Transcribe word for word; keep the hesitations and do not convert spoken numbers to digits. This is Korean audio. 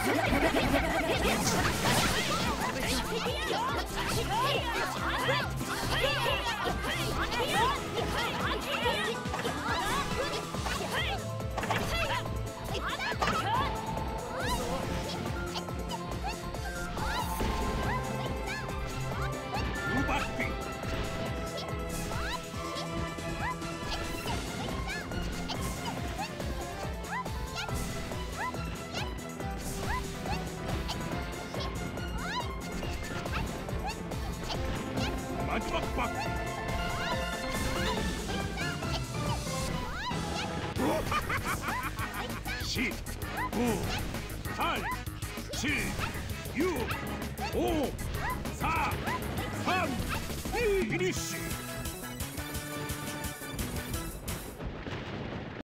四、五、三、四、四、五、三、三、二、フィニッシュ。